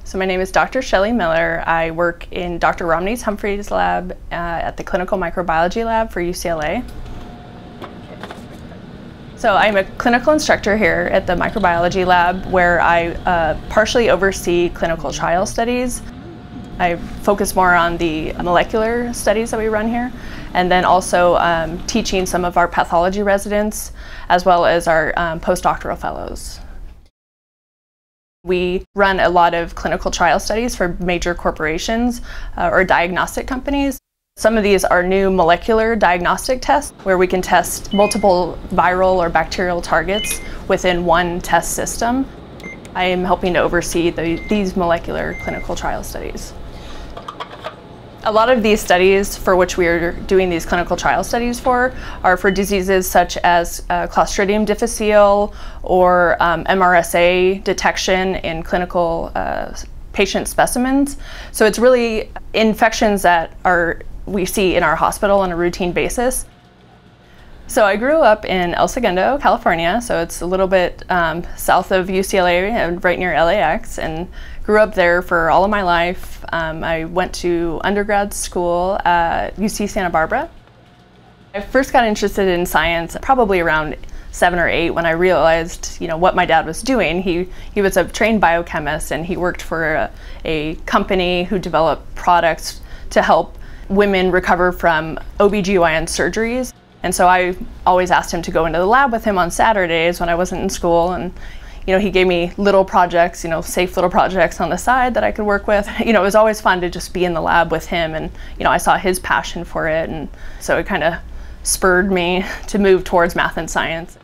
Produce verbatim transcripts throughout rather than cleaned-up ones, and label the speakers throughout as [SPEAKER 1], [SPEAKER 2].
[SPEAKER 1] So my name is Doctor Shelly Miller. I work in Doctor Romney's Humphries Lab uh, at the Clinical Microbiology Lab for U C L A. So I'm a clinical instructor here at the Microbiology Lab, where I uh, partially oversee clinical trial studies. I focus more on the molecular studies that we run here, and then also um, teaching some of our pathology residents, as well as our um, postdoctoral fellows. We run a lot of clinical trial studies for major corporations uh, or diagnostic companies. Some of these are new molecular diagnostic tests where we can test multiple viral or bacterial targets within one test system. I am helping to oversee the, these molecular clinical trial studies. A lot of these studies for which we are doing these clinical trial studies for are for diseases such as uh, Clostridium difficile or um, M R S A detection in clinical uh, patient specimens. So it's really infections that are we see in our hospital on a routine basis. So I grew up in El Segundo, California, so it's a little bit um, south of U C L A and right near L A X, and grew up there for all of my life. Um, I went to undergrad school at U C Santa Barbara. I first got interested in science probably around seven or eight when I realized, you know, what my dad was doing. He, he was a trained biochemist, and he worked for a, a company who developed products to help women recover from O B G Y N surgeries. And so I always asked him to go into the lab with him on Saturdays when I wasn't in school, and you know, he gave me little projects, you know, safe little projects on the side that I could work with. You know, it was always fun to just be in the lab with him, and you know, I saw his passion for it, and so it kind of spurred me to move towards math and science.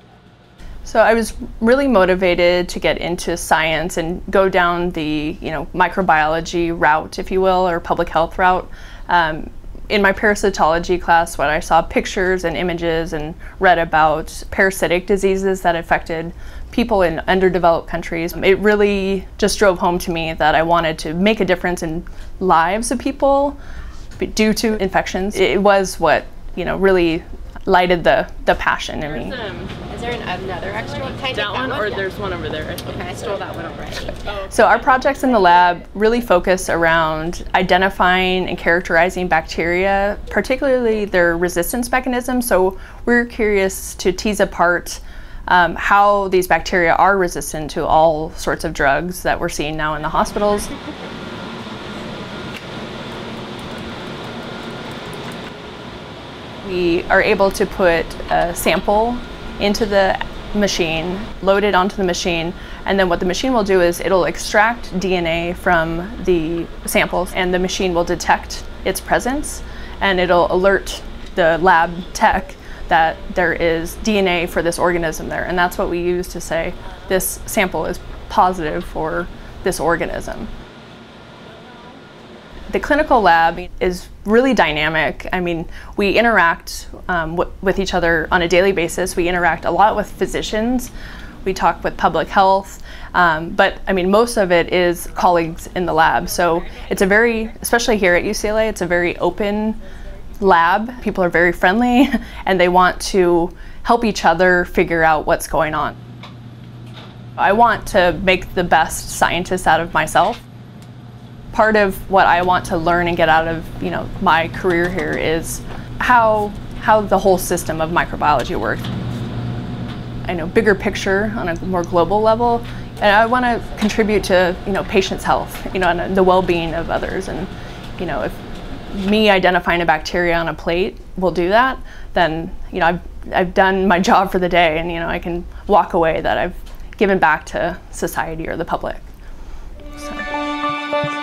[SPEAKER 1] So I was really motivated to get into science and go down the, you know, microbiology route, if you will, or public health route. Um, In my parasitology class, when I saw pictures and images and read about parasitic diseases that affected people in underdeveloped countries, it really just drove home to me that I wanted to make a difference in lives of people due to infections. It was what, you know, really lighted the, the passion in me.
[SPEAKER 2] Is there an, another extra one? Can I
[SPEAKER 3] that one,
[SPEAKER 2] one?
[SPEAKER 3] or
[SPEAKER 2] Yeah.
[SPEAKER 3] there's one over there?
[SPEAKER 2] Okay, I stole that one already.
[SPEAKER 1] So our projects in the lab really focus around identifying and characterizing bacteria, particularly their resistance mechanisms. So we're curious to tease apart um, how these bacteria are resistant to all sorts of drugs that we're seeing now in the hospitals. We are able to put a sample into the machine, load it onto the machine, and then what the machine will do is it'll extract D N A from the samples, and the machine will detect its presence, and it'll alert the lab tech that there is D N A for this organism there, and that's what we use to say this sample is positive for this organism. The clinical lab is really dynamic. I mean, we interact um, w with each other on a daily basis. We interact a lot with physicians. We talk with public health, um, but I mean, most of it is colleagues in the lab. So it's a very, especially here at U C L A, it's a very open lab. People are very friendly, and they want to help each other figure out what's going on. I want to make the best scientist out of myself. Part of what I want to learn and get out of, you know, my career here is how how the whole system of microbiology works. I know, bigger picture on a more global level, and I want to contribute to, you know, patients' health, you know, and the well-being of others. And you know, if me identifying a bacteria on a plate will do that, then you know, I've I've done my job for the day, and you know, I can walk away that I've given back to society or the public. So.